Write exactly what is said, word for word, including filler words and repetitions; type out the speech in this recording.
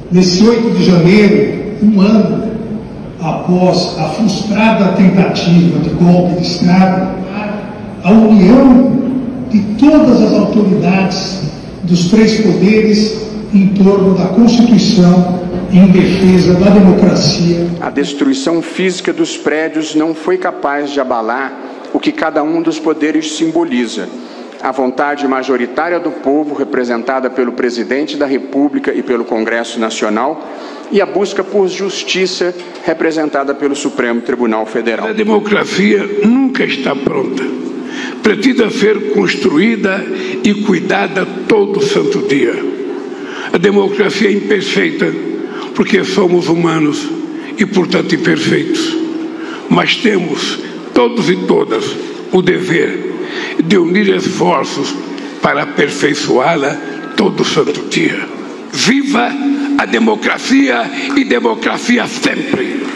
nesse oito de janeiro, um ano após a frustrada tentativa de golpe de Estado, a união de todas as autoridades dos três poderes em torno da Constituição em defesa da democracia. A destruição física dos prédios não foi capaz de abalar o que cada um dos poderes simboliza: a vontade majoritária do povo, representada pelo Presidente da República e pelo Congresso Nacional, e a busca por justiça, representada pelo Supremo Tribunal Federal. A democracia nunca está pronta. Precisa ser construída e cuidada todo santo dia. A democracia é imperfeita, porque somos humanos e, portanto, imperfeitos. Mas temos, todos e todas, o dever de unir esforços para aperfeiçoá-la todo santo dia. Viva a democracia e democracia sempre!